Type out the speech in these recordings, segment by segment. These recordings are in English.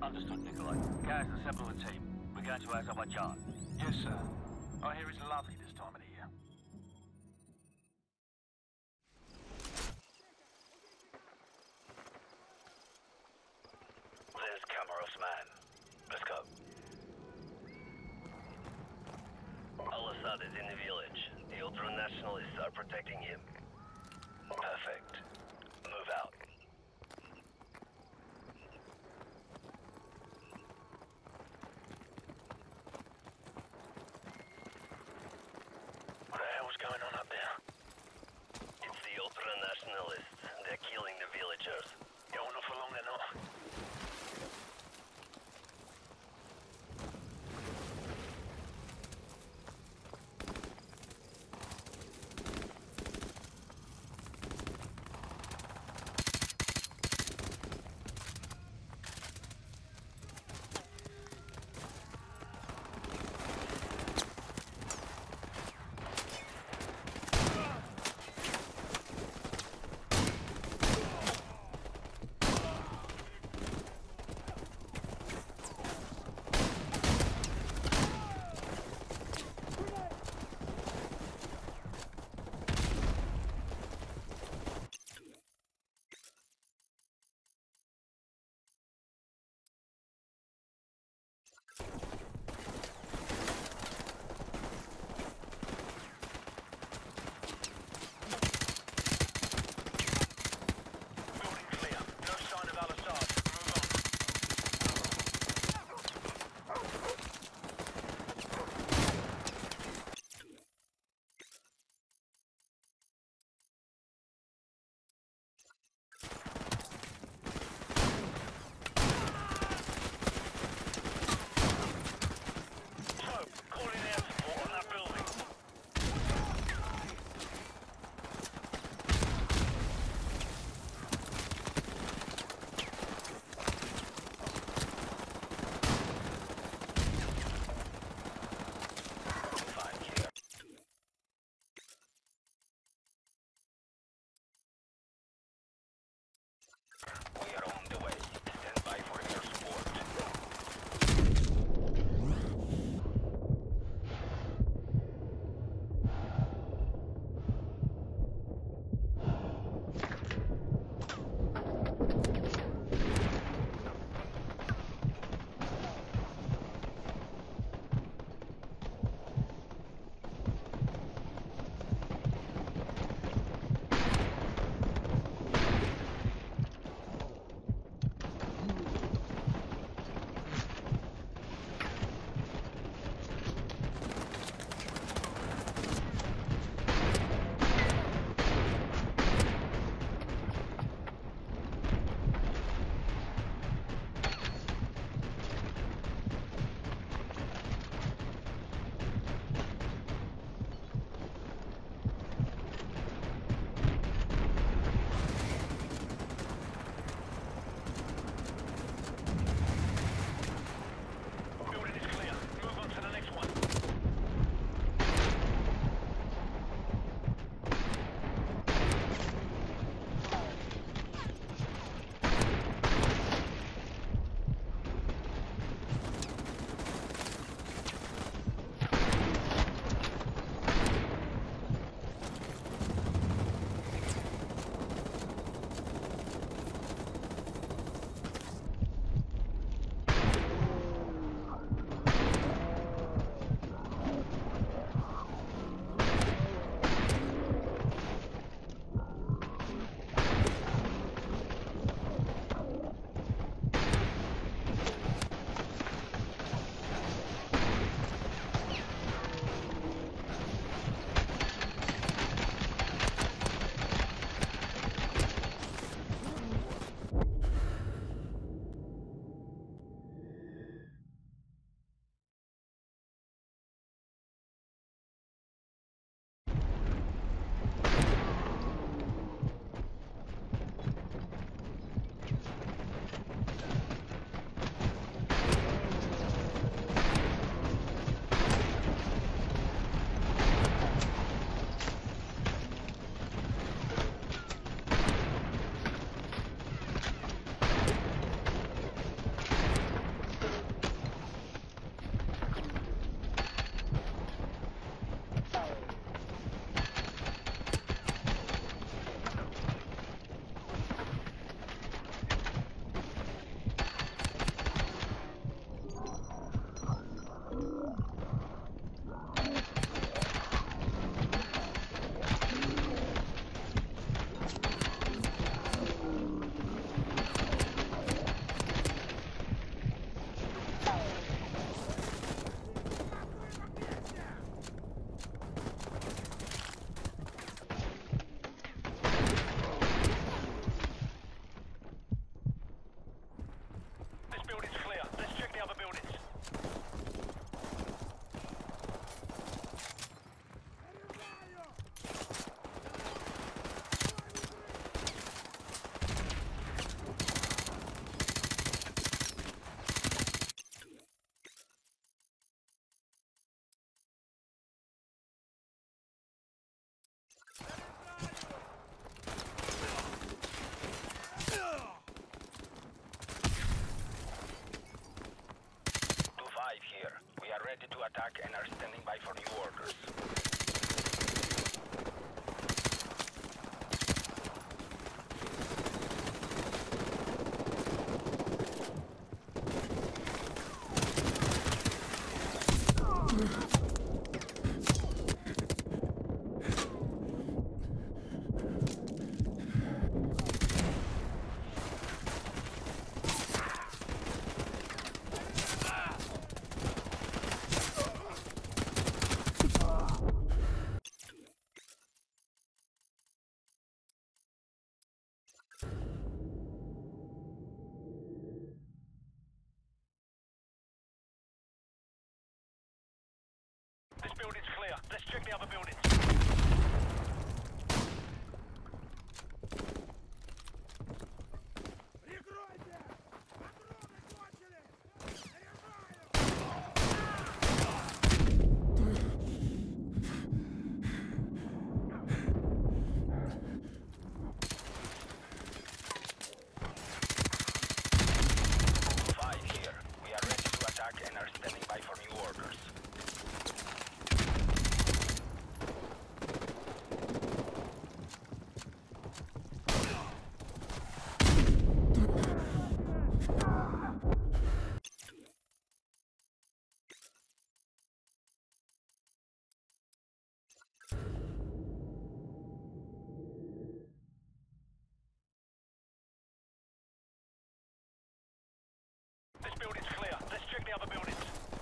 Understood, Nikolai. Gaz, assemble the team. We're going to Azerbaijan. Yes, sir. I hear it's lovely this time of the year. There's Kamarov's man. Let's go. Al-Assad is in the village. The ultra-nationalists are protecting him. Perfect. Move out. What the hell's going on up there? It's the ultra-nationalists. They're killing the villagers. Yeah, not for long, they're not. the other buildings. This building's clear. Let's check the other buildings.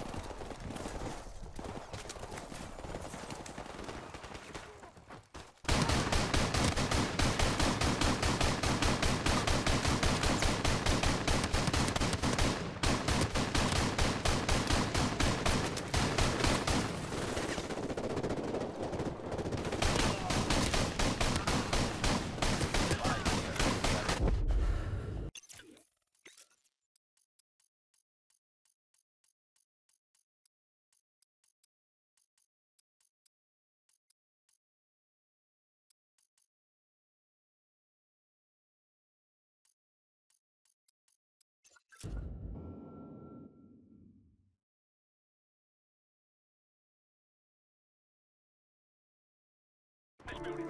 This building.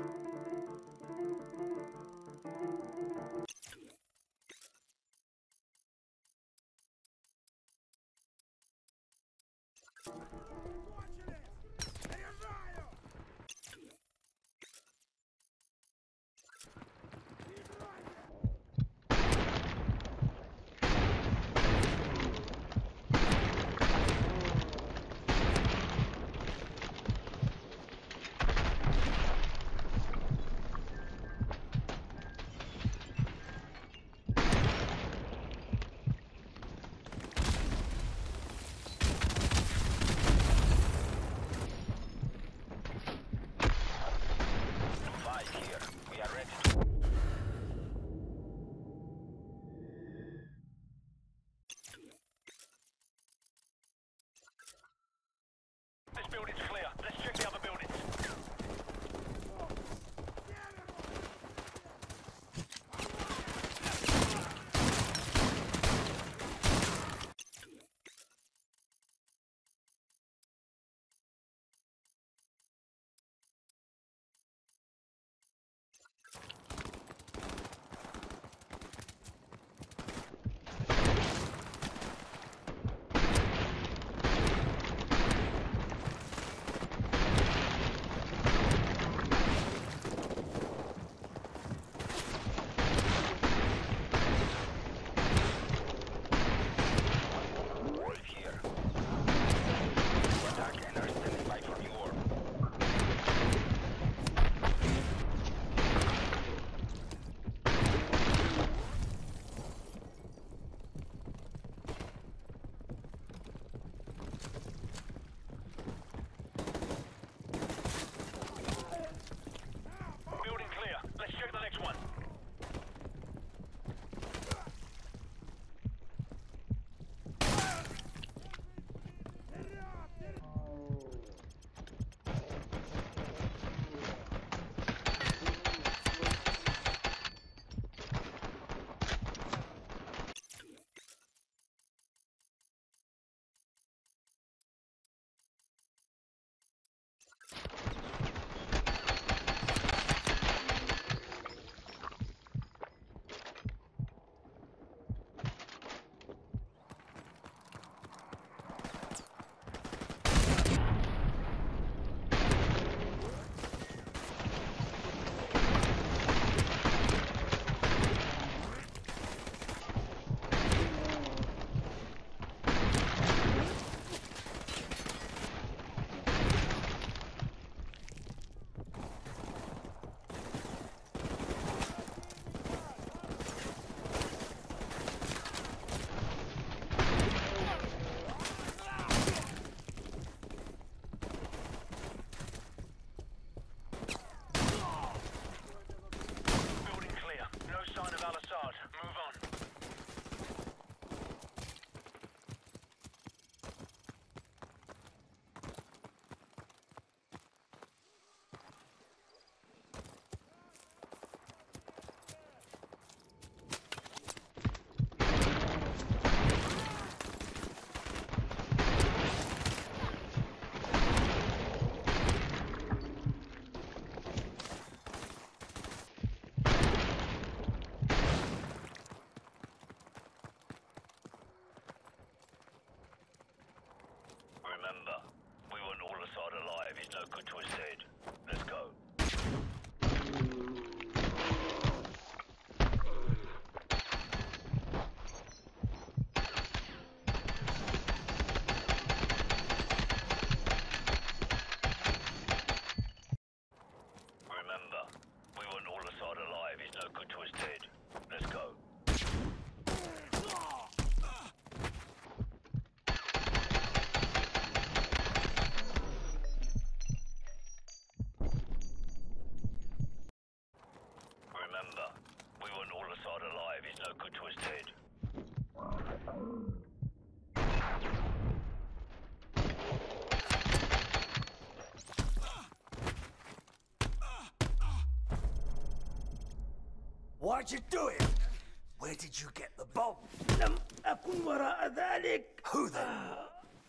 Why'd you do it? Where did you get the bomb? لم أكن وراء ذلك. Who then?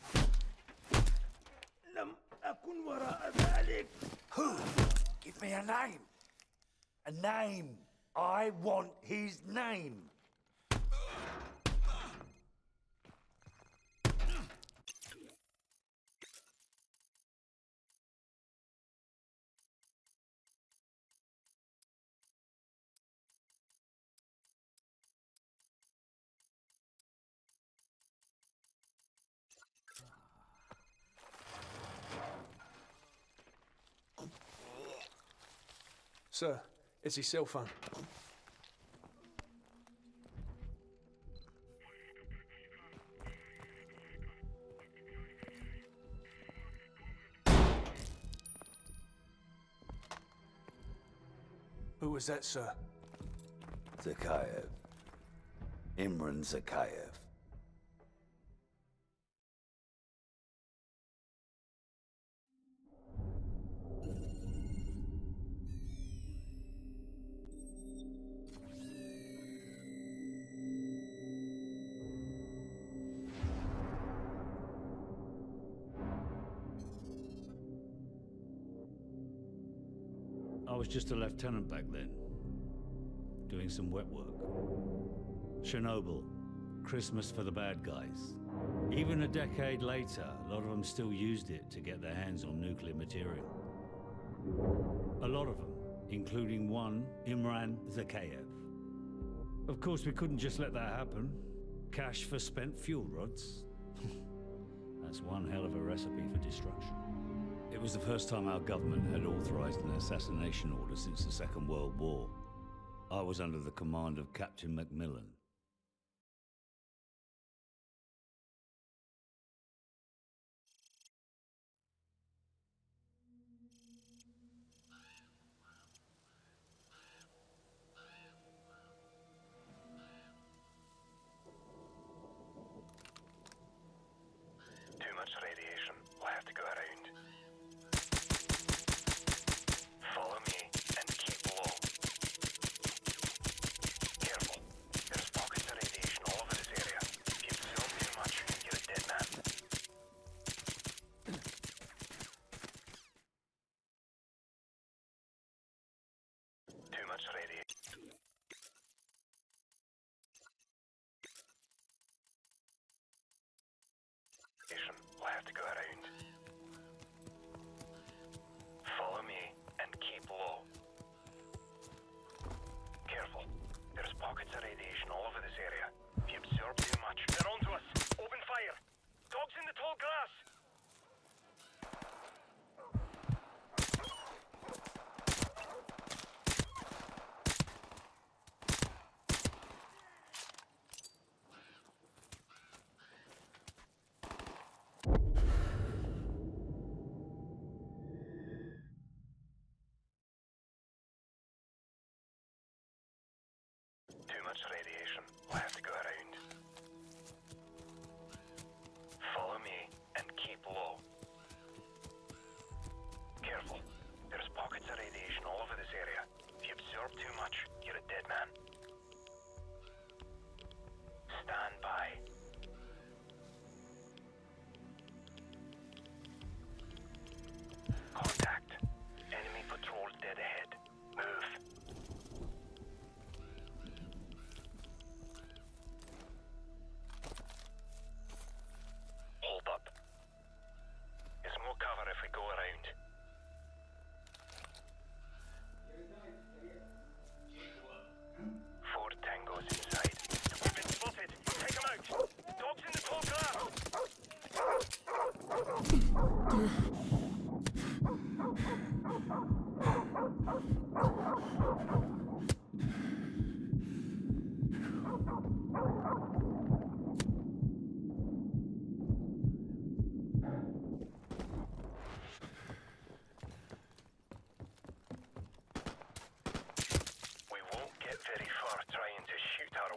لم أكن وراء ذلك. Who? Give me a name. A name. I want his name. Sir, it's his cell phone. Who was that, sir? Zakhaev. Imran Zakhaev. I was just a lieutenant back then, doing some wet work. Chernobyl, Christmas for the bad guys. Even a decade later, a lot of them still used it to get their hands on nuclear material. A lot of them, including one, Imran Zakhaev. Of course, we couldn't just let that happen. Cash for spent fuel rods. That's one hell of a recipe for destruction. It was the first time our government had authorized an assassination order since the Second World War. I was under the command of Captain Macmillan. Too much radiation. We'll have to go around. Follow me and keep low. Careful. There's pockets of radiation all over this area. If you absorb too much, you're a dead man. Too much radiation. We'll have to go around. Follow me and keep low. Careful. There's pockets of radiation all over this area. If you absorb too much, they're onto us. Open fire. Dogs in the tall grass. Too much radiation. We'll have to go around. Follow me and keep low. Careful. There's pockets of radiation all over this area. If you absorb too much, you're a dead man. Stand by. Contact. Enemy patrol dead ahead. Move. Hold up. There's more cover if we go around. Four tangos inside. We've been spotted. Take them out. Dogs in the tall grass. We won't get very far trying to shoot our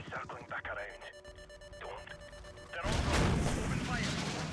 circling back around. Don't. They're all gone. Open fire.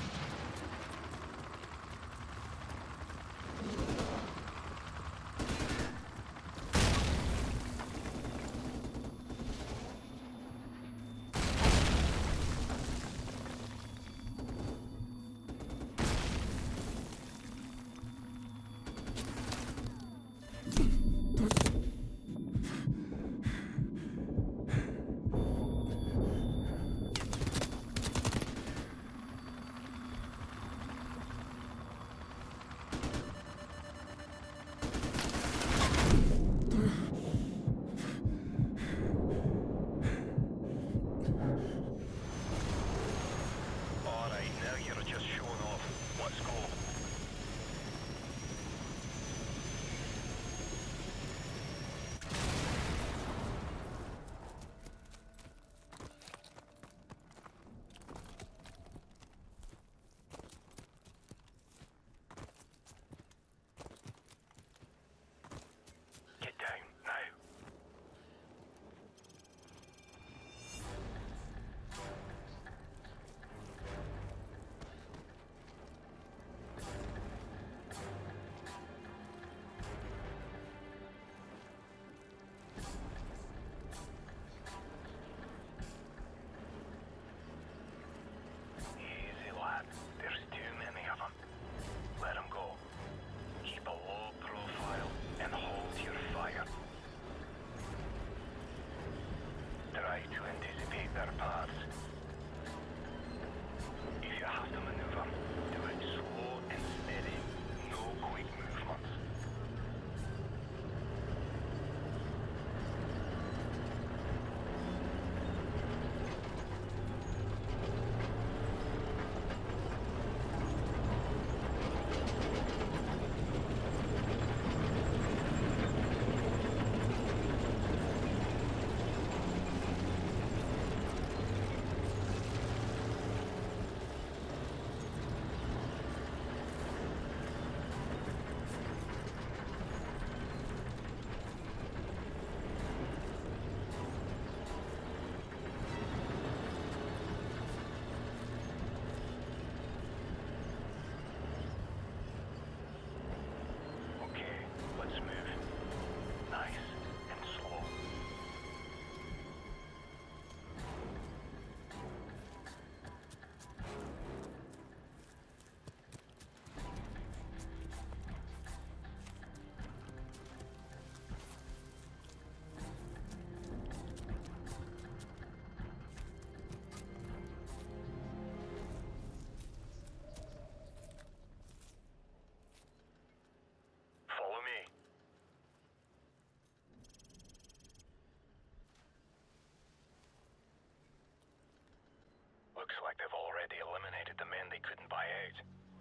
Looks like they've already eliminated the men they couldn't buy out.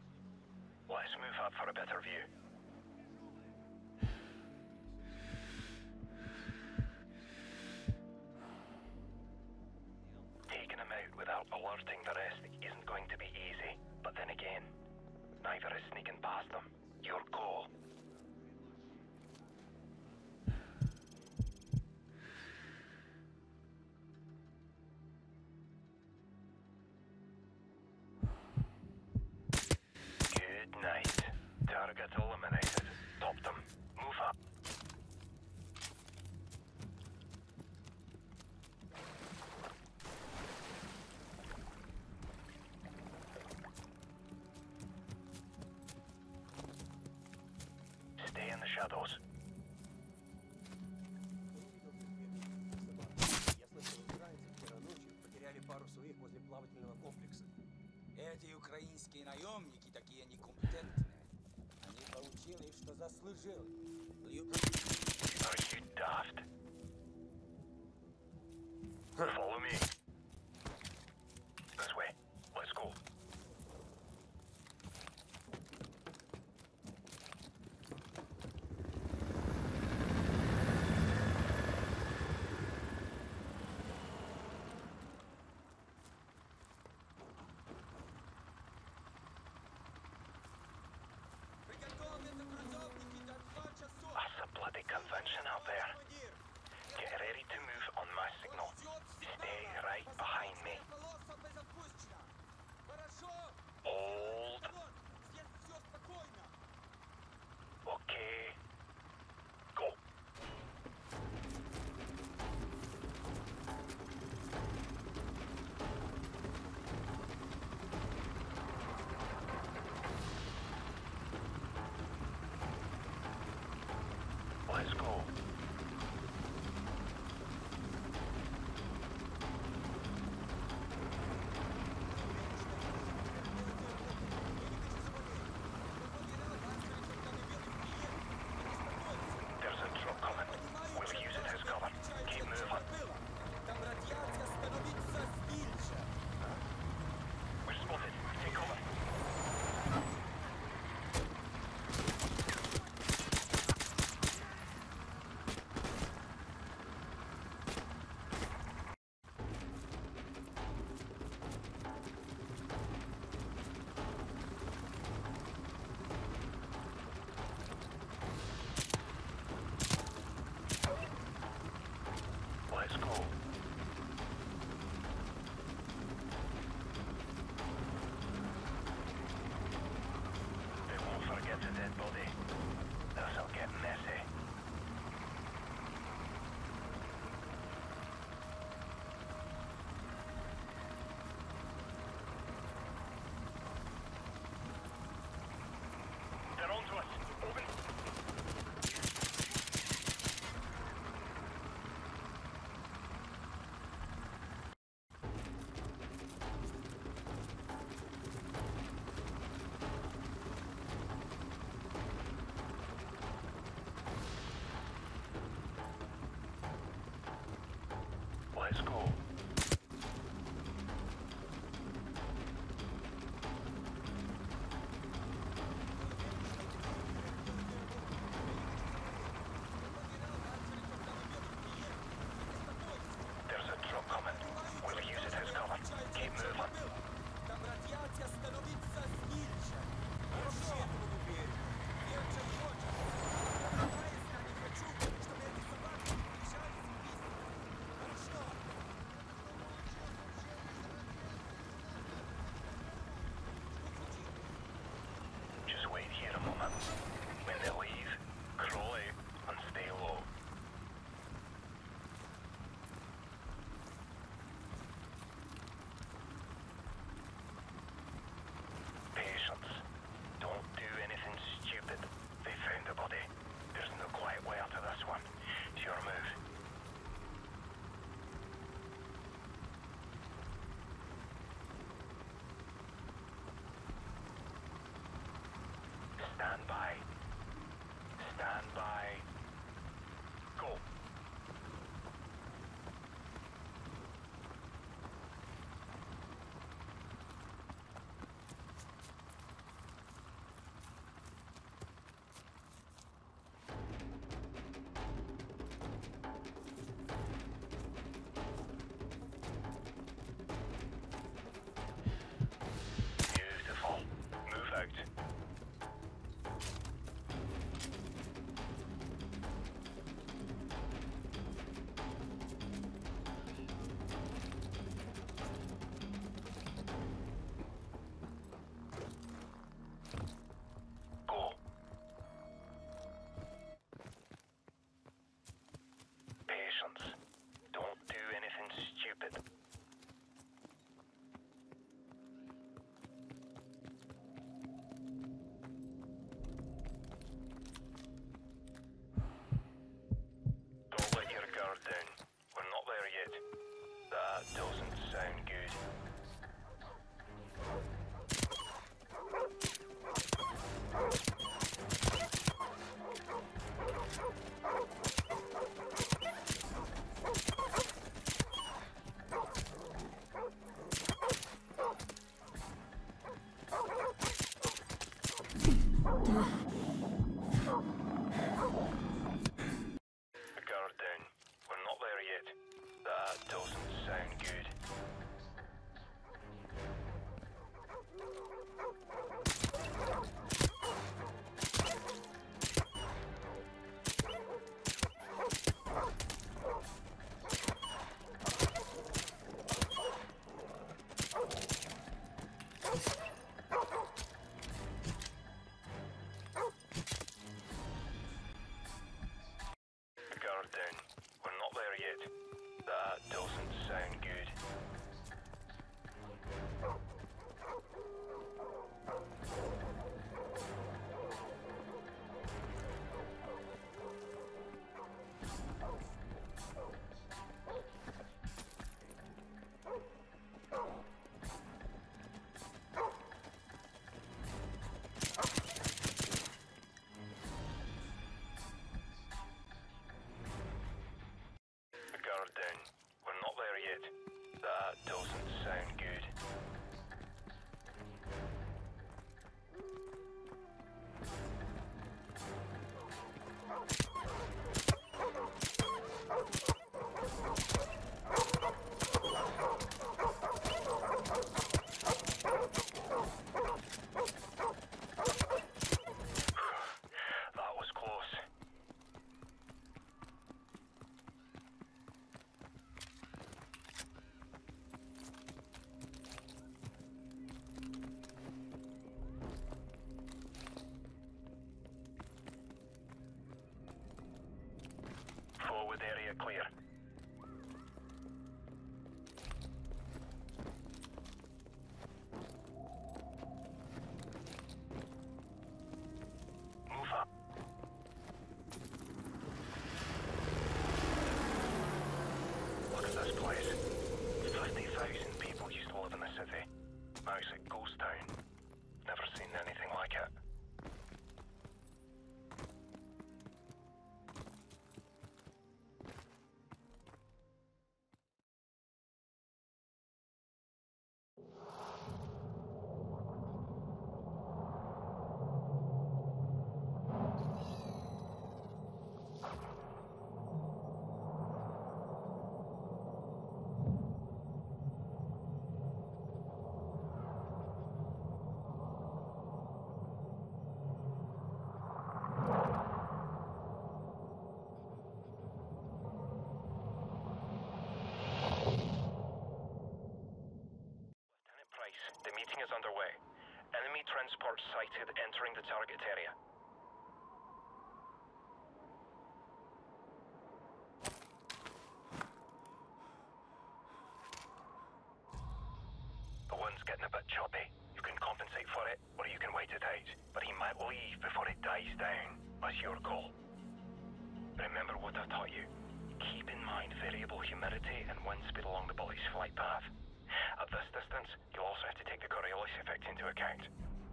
Let's move up for a better view. Taking them out without alerting the rest isn't going to be easy, but then again, neither is sneaking past them. Your call. Good night. Target eliminated. Top them. Move up. Stay in the shadows. Я слышал, украинцы вчера ночью потеряли пару своих возле плавательного комплекса. Эти украинские наемники такие некомпетентные. Они получили, что заслужили. Are you daft? Follow me. This way. Let's go. That's a bloody convention out there. Get ready to move on my signal. Stay Let's go. There's a truck coming. We'll use it as cover. Keep moving. Там радиация становится ниже. Хорошо. Я же хочу. Я не хочу, чтобы эти собаки бежали с Хорошо. Just wait here a moment. When they leave, crawl out and stay low. Patience. Don't do anything stupid. They found the body. There's no quiet way out of this one. It's your move. Stand by. Stand by. Go. Beautiful. Move out. Go. Patience. Don't do anything stupid. Don't let your guard down. We're not there yet. That doesn't sound good. Guard down. We're not there yet. That doesn't sound good. Guard down. We're not there yet. That doesn't sound good. Guard down. We're not there yet. That doesn't sound good. That was close. Forward area clear. Move up. Look at this place. 50,000 people used to live in the city. Now it's a ghost town. Never seen anything like it. is underway. Enemy transport sighted entering the target area. The wind's getting a bit choppy. You can compensate for it, or you can wait it out. But he might leave before it dies down. That's your call. Remember what I taught you. Keep in mind variable humidity and wind speed along the bullet's flight path. At this distance, you'll also have to take the Coriolis effect into account.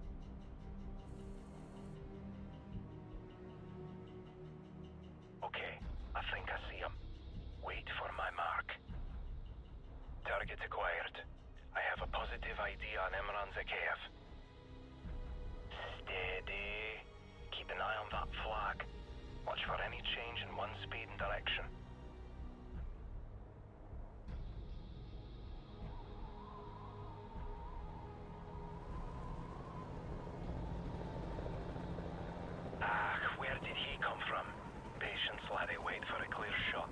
Okay, I think I see him. Wait for my mark. Target acquired. I have a positive ID on Imran Zakhaev. Steady. Keep an eye on that flag. Watch for any change in wind speed and direction. Ah, where did he come from? Patience, laddie, wait for a clear shot.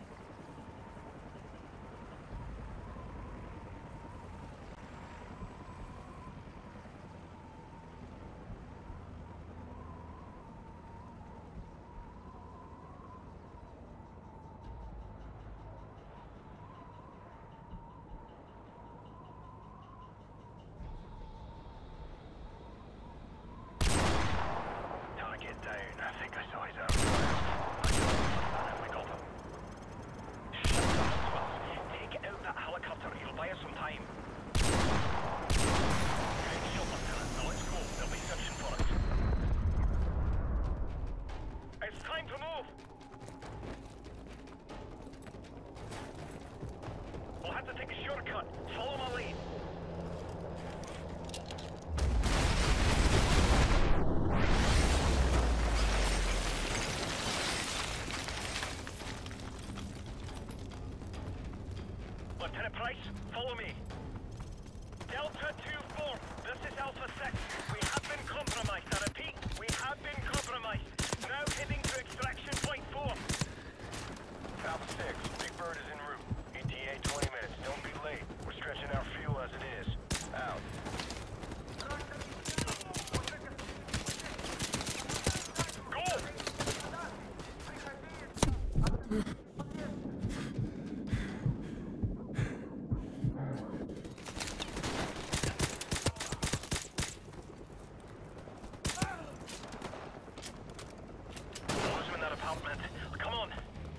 Target down. I think I saw his arm. We got him. Shut up, Wills. Take out that helicopter. You'll buy us some time. Great shot, Lieutenant. Now let's go. They'll be searching for us. It's time to move. We'll have to take a shortcut. Follow my lead. Lieutenant Price, follow me. Delta 2-4, this is Alpha 6. We have been compromised. I repeat, we have been compromised. Now heading to extraction point 4. Alpha 6, Big Bird is en route. ETA 20 minutes. Don't be late. We're stretching our fuel as it is. Out. Come on.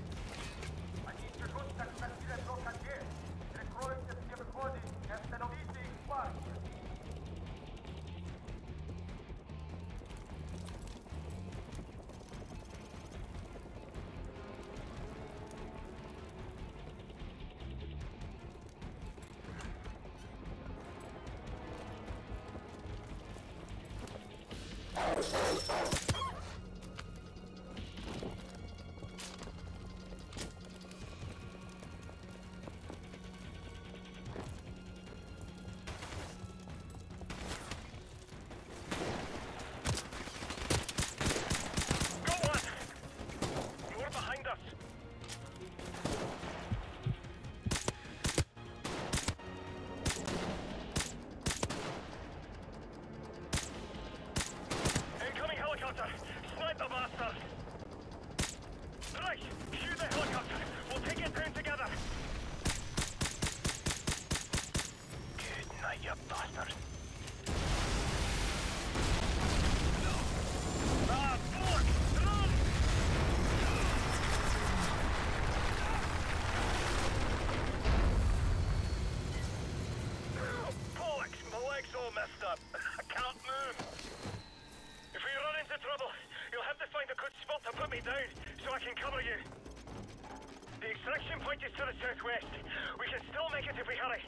Extraction point is to the southwest. We can still make it if we hurry.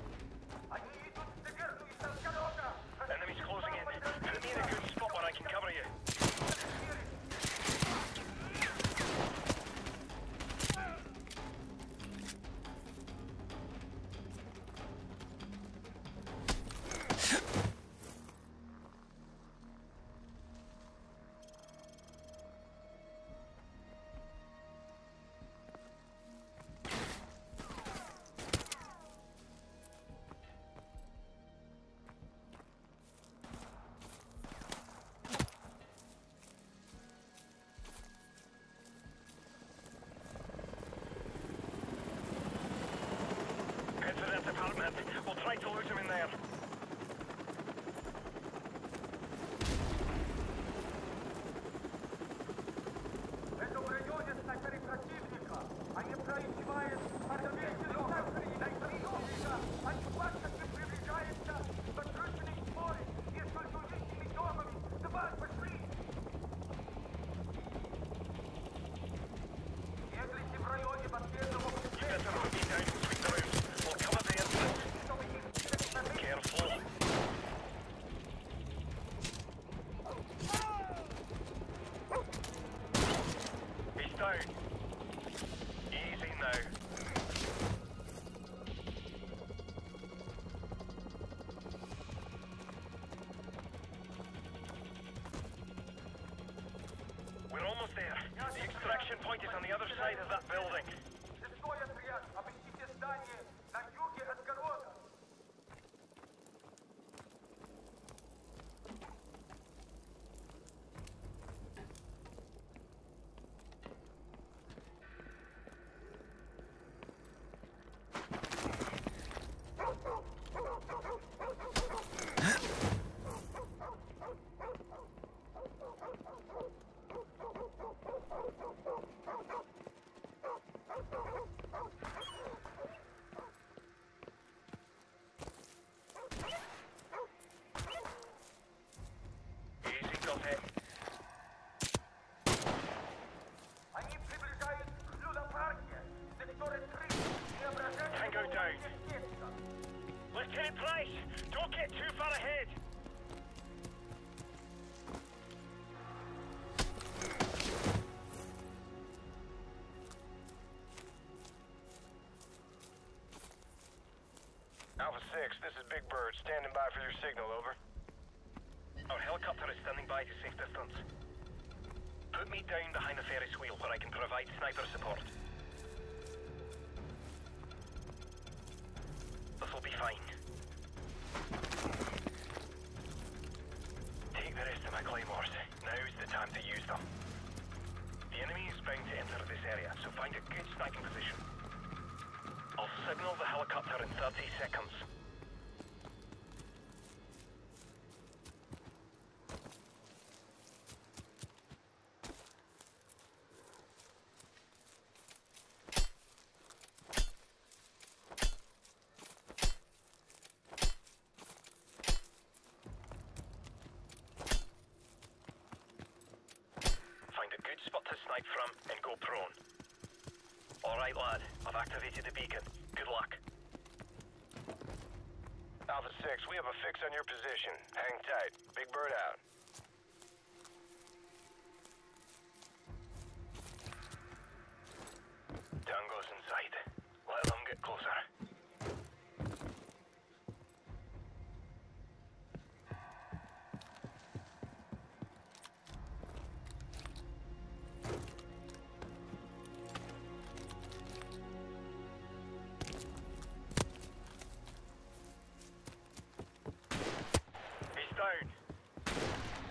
Enemies closing in. Put me in a good spot where I can cover you. try to lose him in there. Это в районе снайперы противника. Они проезжают по дороге легкой. Они бачат, как приближается подключенный к морю и с культурными домами. Давай, пошли! Если в районе последнего... You better not be down between the rooms. We'll cover the entrance. Careful. He's down. Easy now. We're almost there. The extraction point is on the other side of that building. Шестой отряд, обыщите здание на юге от города. Easy, got it. Они приближаются к Люда-парке, секторе 3, Преображение. Tango down. Lieutenant Price, don't get too far ahead. Alpha 6, this is Big Bird, standing by for your signal, over. Our helicopter is standing by to safe distance. Put me down behind the Ferris wheel where I can provide sniper support. This'll be fine. Take the rest of my claymores. Now's the time to use them. The enemy is bound to enter this area, so find a good sniping position. I'll signal the helicopter in 30 seconds. Find a good spot to snipe from and go prone. All right, lad. I've activated the beacon. Good luck. Alpha 6, we have a fix on your position. Hang tight. Big Bird out. Tango's inside. Let them get closer. He's down.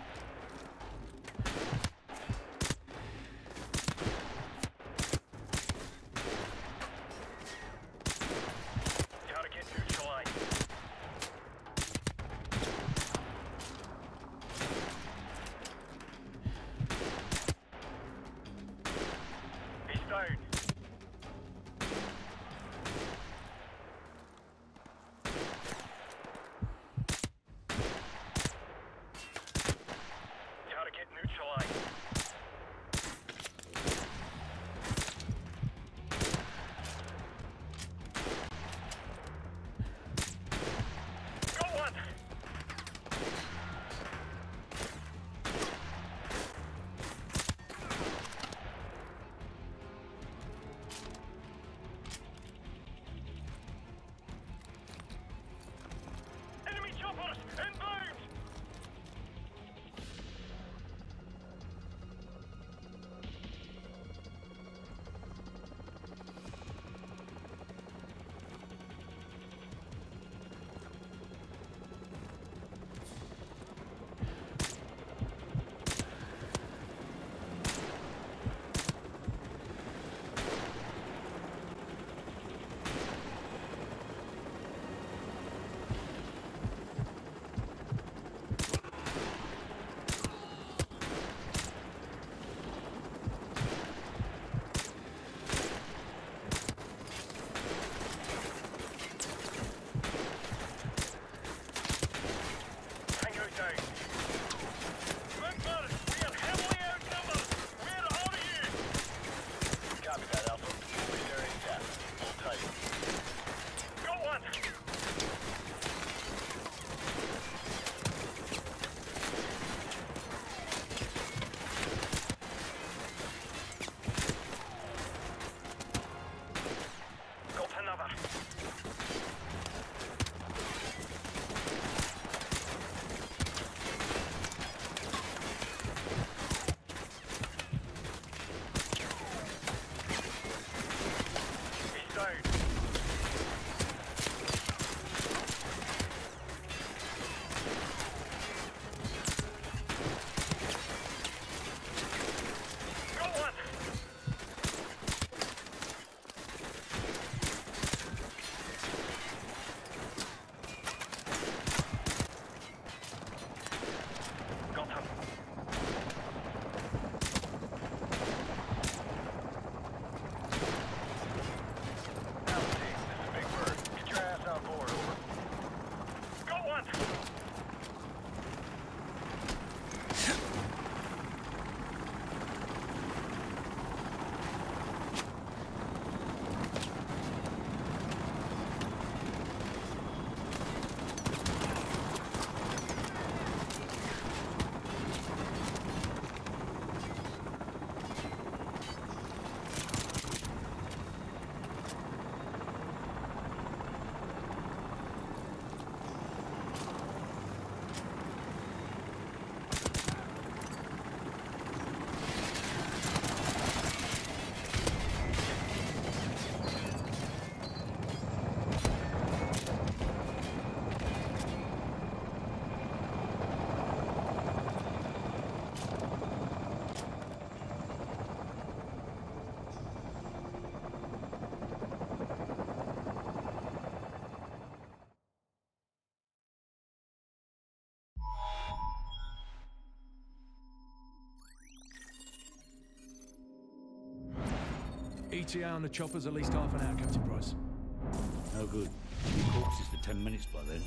ETA on the chopper's at least half an hour, Captain Price. No good. Few corpses for 10 minutes by then.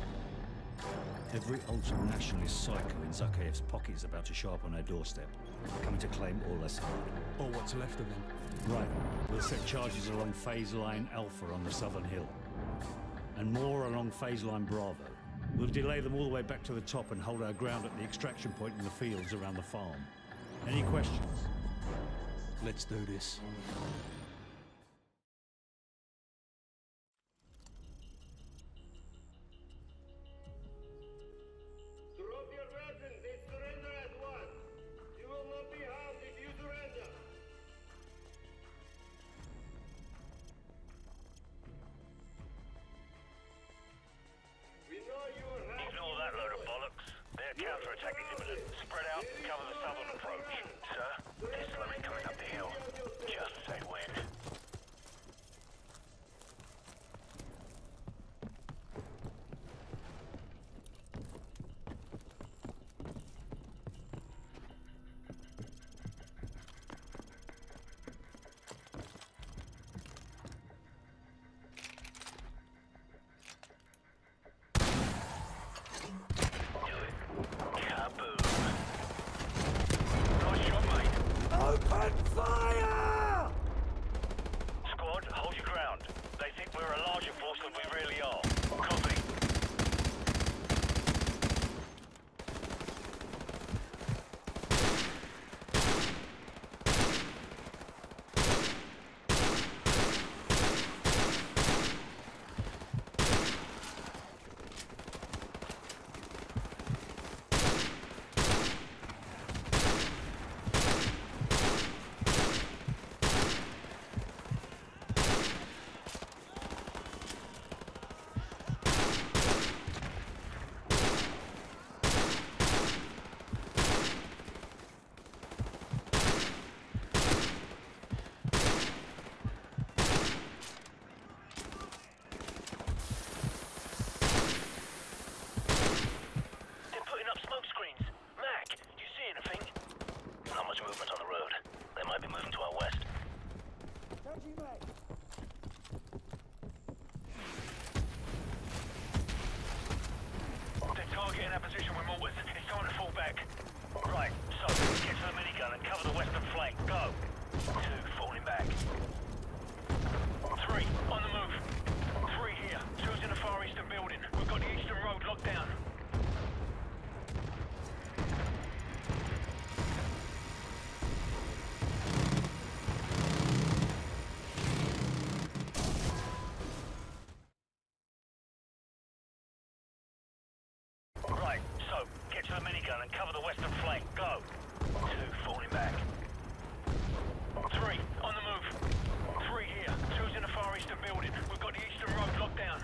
Every ultra-nationalist psycho in Zakhaev's pocket is about to show up on our doorstep, coming to claim all Assad. Or what's left of them. Right. We'll set charges along phase line Alpha on the southern hill. And more along phase line Bravo. We'll delay them all the way back to the top and hold our ground at the extraction point in the fields around the farm. Any questions? Let's do this. Drop your weapons and surrender at once. You will not be harmed if you surrender. We know you are happy. Ignore that load of bollocks. Their counterattack is imminent. Spread out and cover the southern approach. Sir, they're slowly coming up the hill. Just say when. Open fire! Squad, hold your ground. They think we're a larger force than we really are. Copy. In our position with mortars. It's time to fall back. Right, so get to the minigun and cover the western flank. Go. 2, falling back. 3, on the move. 3 here. 2's in the far eastern building. We've got the eastern road locked down. Right, so, get to the minigun and cover the western flank. Go. 2, falling back. 3, on the move. 3 here. 2's in the far eastern building. We've got the eastern road locked down.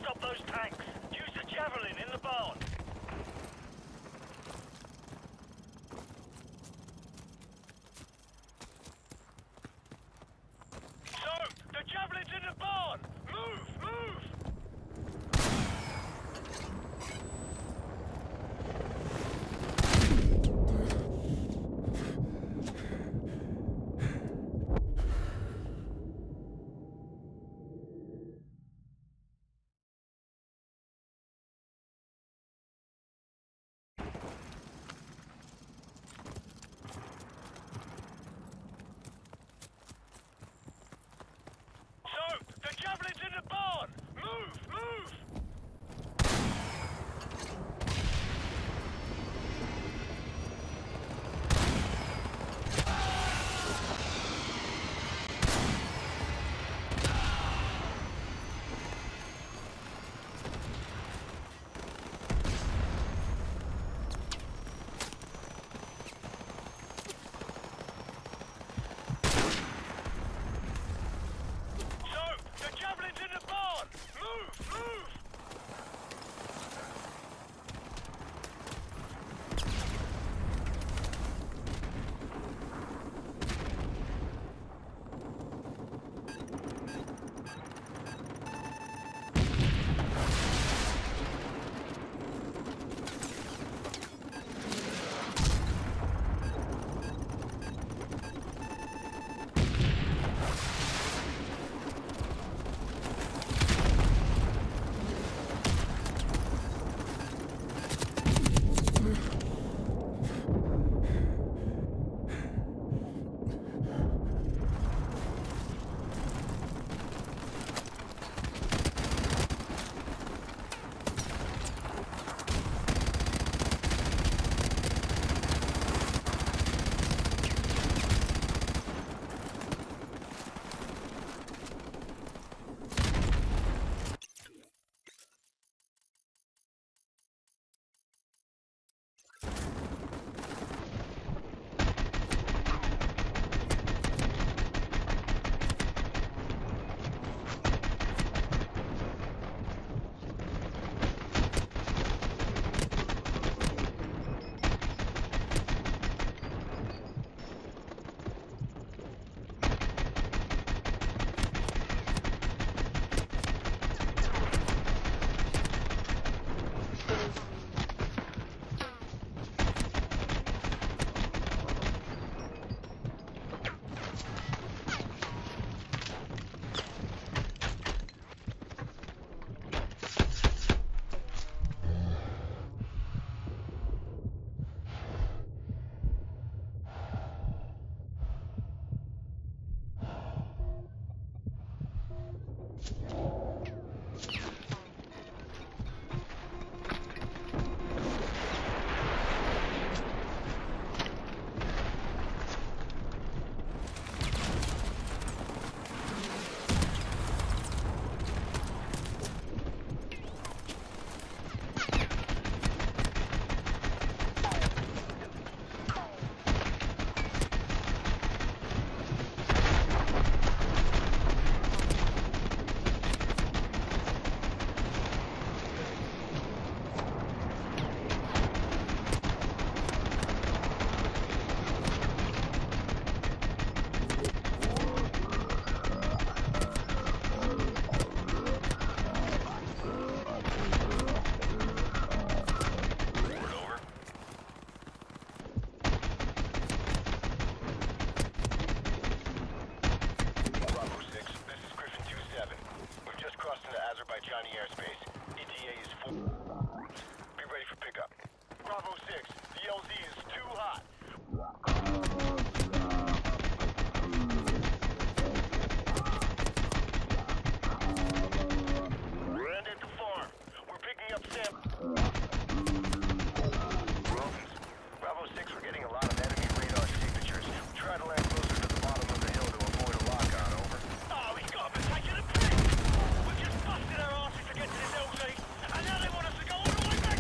stop those tanks. Use the Javelin in the barn. So, the Javelin's in the barn! Move! Move! The Javelin's in the barn! Move! Move! And now they want us to go all the way back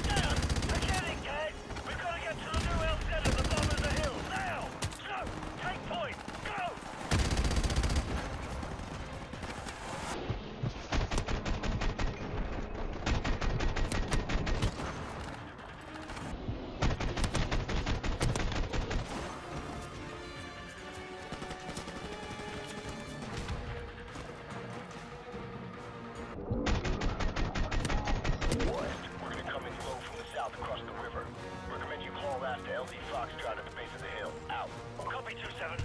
last LV Foxtrot at the base of the hill. Out. Copy 2-7.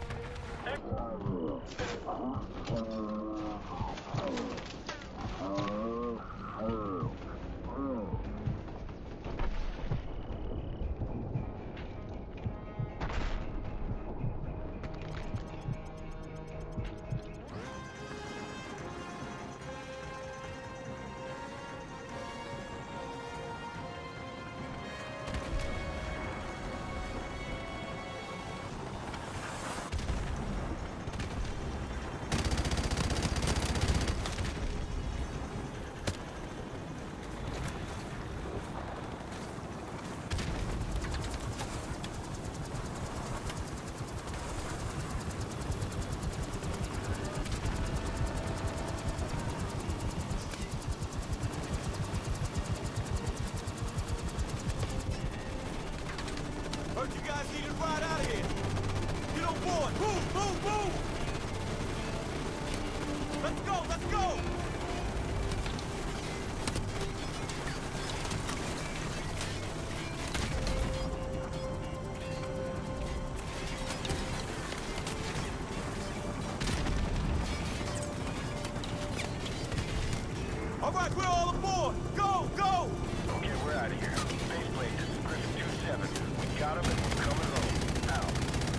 Heard you guys needed a ride out of here. Get on board. Move, move, move. Let's go, let's go. All right, we're all aboard. Go, go. Okay, we're out of here. Baseplate, this is Griffin 2-7. We got him and we're coming home. Out.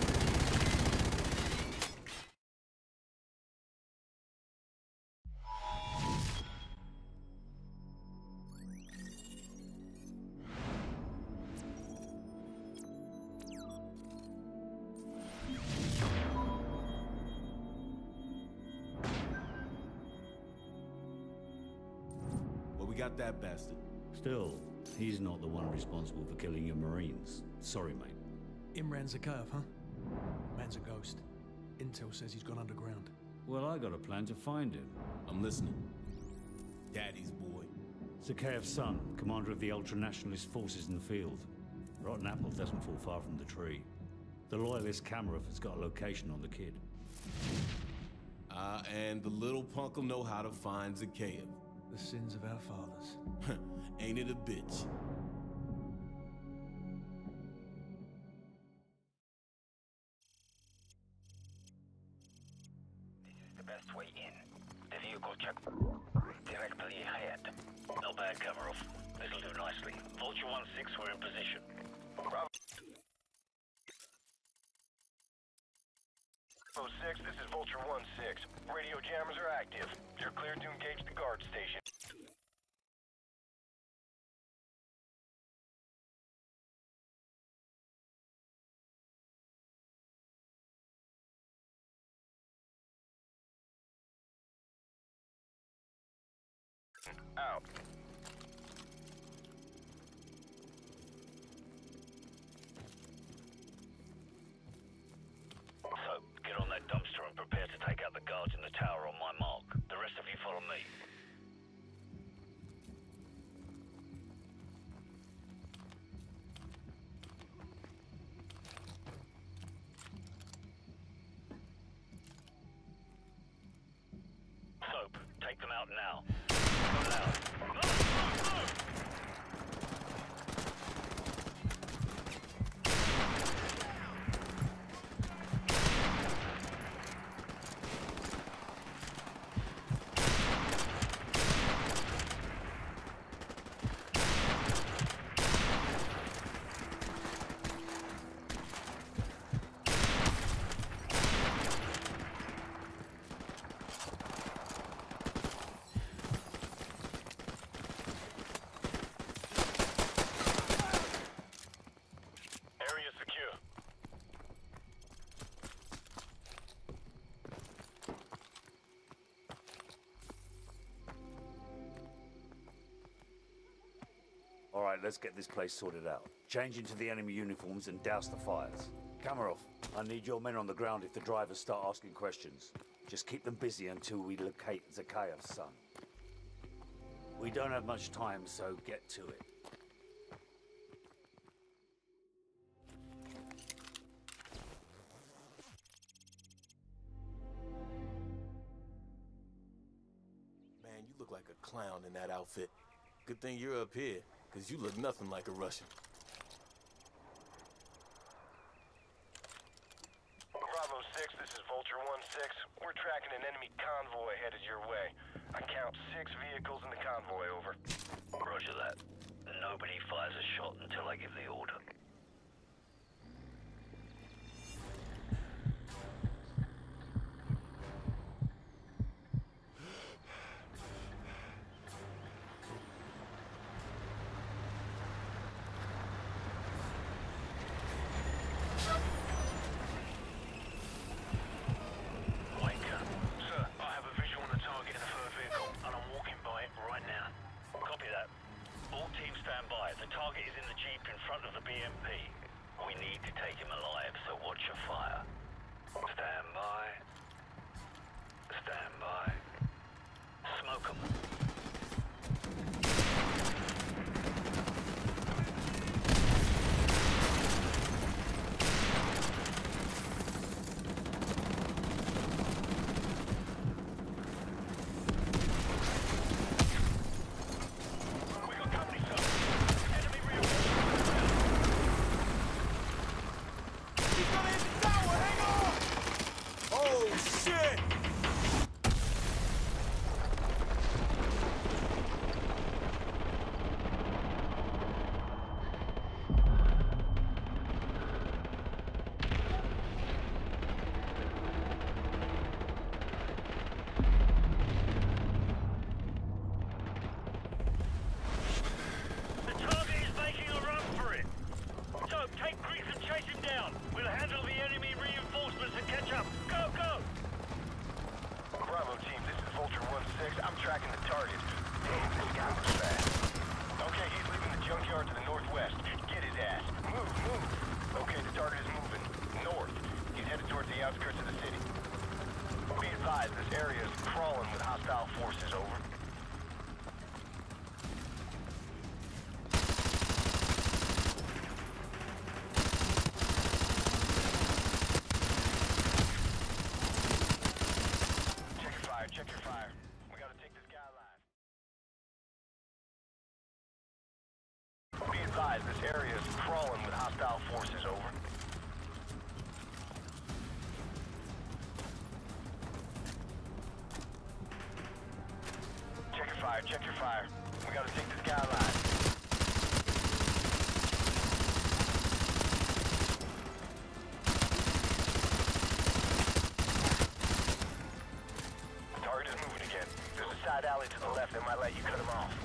Well, we got that bastard. Still, he's not the one responsible for killing your Marines. Sorry, mate. Imran Zakhaev, huh? Man's a ghost. Intel says he's gone underground. Well, I got a plan to find him. I'm listening. Daddy's boy. Zakhaev's son, commander of the ultra-nationalist forces in the field. Rotten apple doesn't fall far from the tree. The loyalist Kamarov has got a location on the kid. And the little punk'll know how to find Zakhaev. The sins of our fathers. Ain't it a bitch? This is the best way in. The vehicle check directly ahead. Not bad, Kamarov. This'll do nicely. Vulture 1-6, we're in position. Bravo 6, this is Vulture 1-6. Radio jammers are active. You're cleared to engage the guard station. Out. So, get on that dumpster and prepare to take out the guards in the tower on my mark. The rest of you follow me. Soap, take them out now. Go loud. Area secure. All right, let's get this place sorted out. Change into the enemy uniforms and douse the fires. Kamarov, I need your men on the ground if the drivers start asking questions. Just keep them busy until we locate Zakhaev's son. We don't have much time, so get to it. Man, you look like a clown in that outfit. Good thing you're up here, because you look nothing like a Russian. tracking an enemy convoy headed your way. I count 6 vehicles in the convoy, over. Roger that. Nobody fires a shot until I give the order. This area is crawling with hostile forces, over. Check your fire. We gotta take this guy alive. Be advised, this area is crawling with hostile forces, over. Check your fire. We gotta take this guy alive. The target is moving again. There's a side alley to the left that might let you cut him off.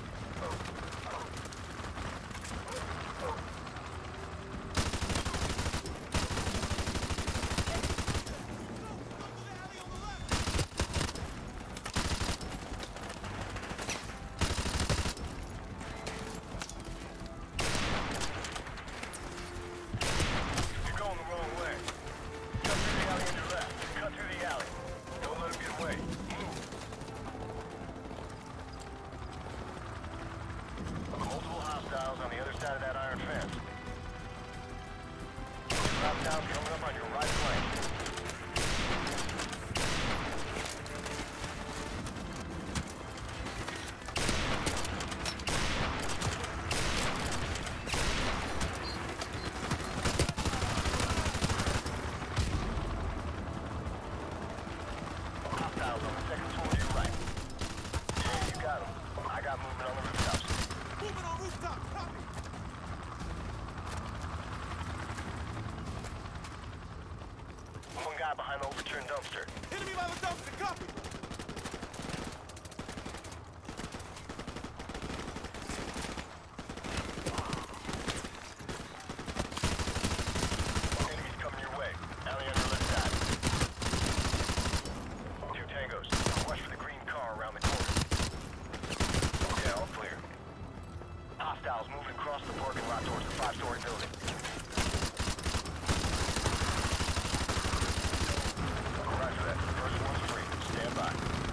On the other side of that iron fence. Drop down coming up on your right flank. Hostiles on the second floor to your right. Yeah, you got them. I got movement on the rooftops. Moving on rooftop, copy! One guy behind the overturned dumpster. Enemy by the dumpster, copy! Enemies coming your way. Alley on your left side. 2 tangos. Watch for the green car around the corner. Yeah, all clear. Hostiles moving across the parking lot towards the 5-story building. Roger that. First one's free. Stand by.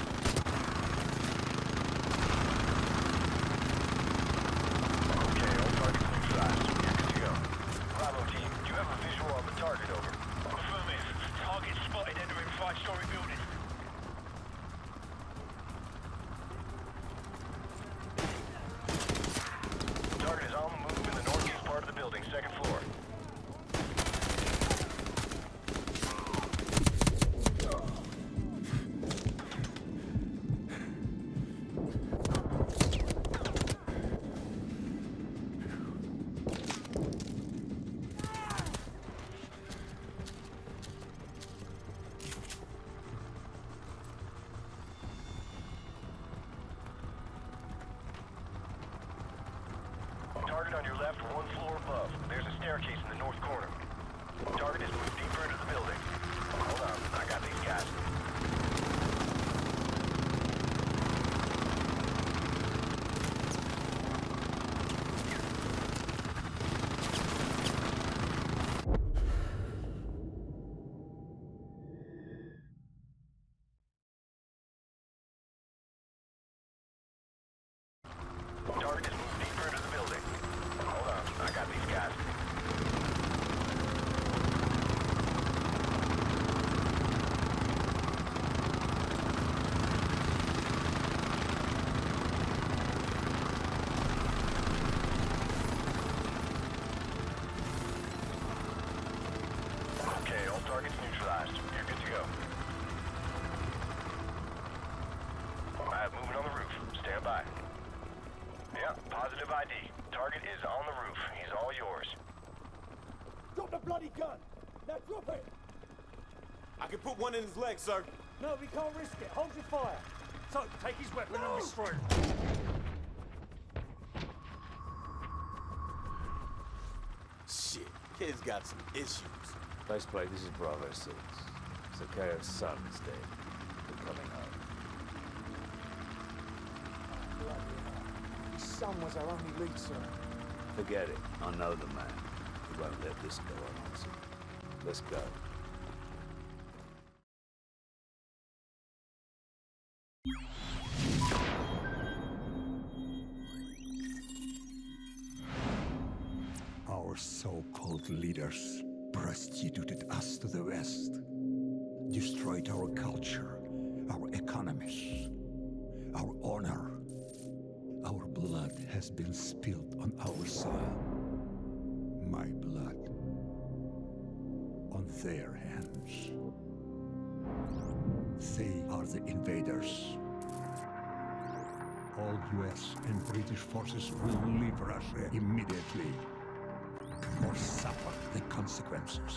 Okay, all targets neutralized. You're good to go. Bravo team, do you have a visual on the target, over? Affirmative. Target spotted entering 5-story building. Target is on the move in the northeast part of the building, 2nd floor. target on your left, one floor above. There's a staircase in the north corner. Target has moved deeper into the building. Hold on, I got these guys. Target has moved deeper into the building. Hold on, I got these guys. Okay, all targets neutralized. You're good to go. Alright, moving on the roof. Stand by. Yeah, positive ID. Target is on the roof. He's all yours. Drop the bloody gun! Now drop it! I can put one in his leg, sir. No, we can't risk it. Hold your fire. So, take his weapon and destroy him. Shit, kid's got some issues. Base plate, this is Bravo 6. Zakaev's son is dead. We're coming home. His son was our only lead, sir. Forget it. I know the man. He won't let this go unanswered. Let's go. Our so-called leaders prostituted us to the West, destroyed our culture, our economies, our honor. Our blood has been spilled on our soil. My blood on their hands. They are the invaders. All US and British forces will leave Russia immediately, or suffer the consequences.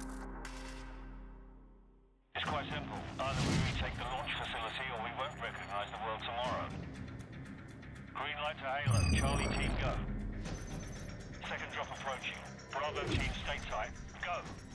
It's quite simple. Either we retake the launch facility or we won't recognize the world tomorrow. Green light to Halo. Charlie team, go. Second drop approaching. Bravo team, stay tight. Go.